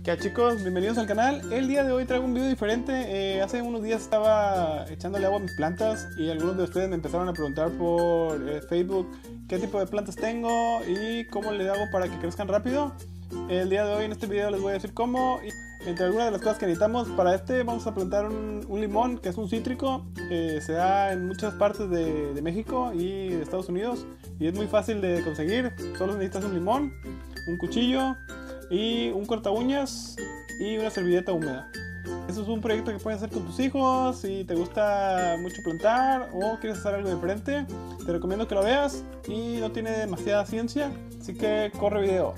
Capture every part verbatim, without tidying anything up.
¿Qué hay, chicos? Bienvenidos al canal. El día de hoy traigo un video diferente. eh, Hace unos días estaba echándole agua a mis plantas y algunos de ustedes me empezaron a preguntar por eh, Facebook qué tipo de plantas tengo y cómo le hago para que crezcan rápido. El día de hoy en este video les voy a decir cómo. Y entre algunas de las cosas que necesitamos para este, vamos a plantar un, un limón, que es un cítrico que se da en muchas partes de, de México y de Estados Unidos y es muy fácil de conseguir. Solo necesitas un limón, un cuchillo y un corta uñas y una servilleta húmeda. Eso es un proyecto que puedes hacer con tus hijos. Si te gusta mucho plantar o quieres hacer algo diferente, te recomiendo que lo veas y no tiene demasiada ciencia, así que corre video.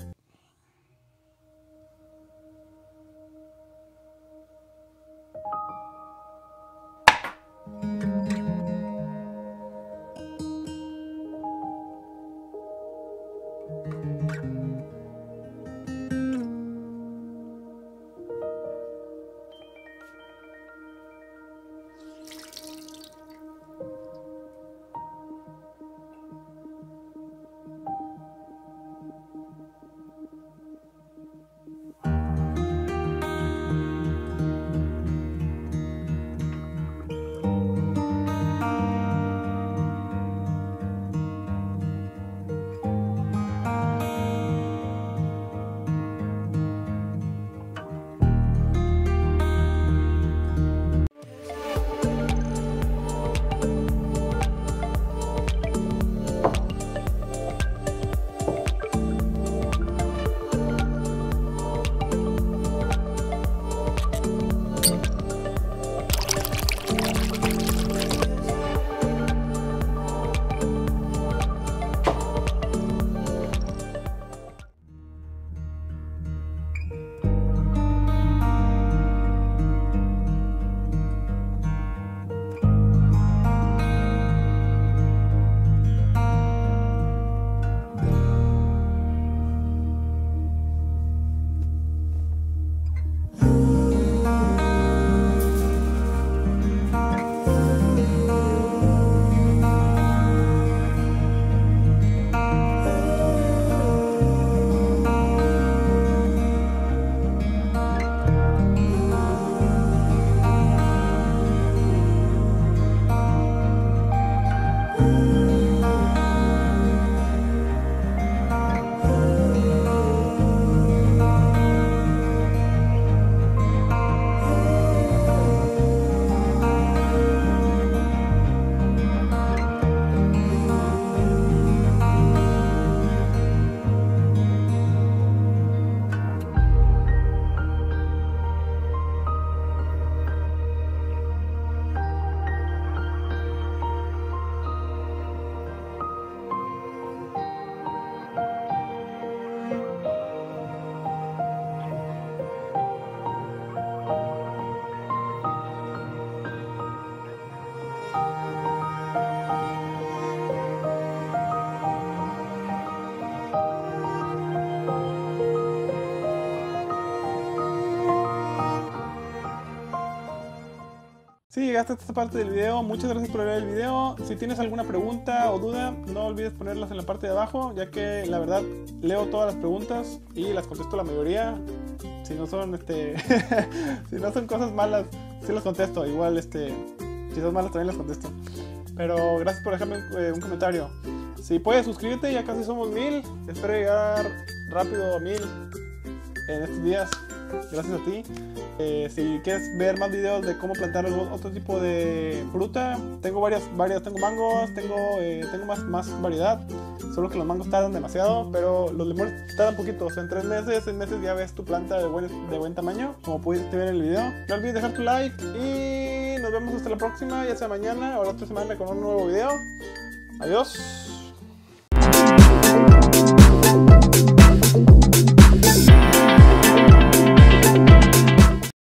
Si llegaste a esta parte del video, muchas gracias por ver el video. Si tienes alguna pregunta o duda, no olvides ponerlas en la parte de abajo, ya que la verdad leo todas las preguntas y las contesto la mayoría. Si no son este si no son cosas malas, sí las contesto. Igual este si son malas también las contesto. Pero gracias por dejarme un, eh, un comentario. Si puedes suscribirte, ya casi somos mil. Espero llegar rápido a mil en estos días. Gracias a ti. Eh, si quieres ver más videos de cómo plantar otro tipo de fruta, tengo varias, varias tengo mangos, tengo, eh, tengo más, más variedad. Solo que los mangos tardan demasiado, pero los limones tardan poquito. O sea, en tres meses, seis meses ya ves tu planta de buen, de buen tamaño, como pudiste ver en el video. No olvides dejar tu like y nos vemos hasta la próxima, ya sea mañana o la otra semana con un nuevo video. Adiós.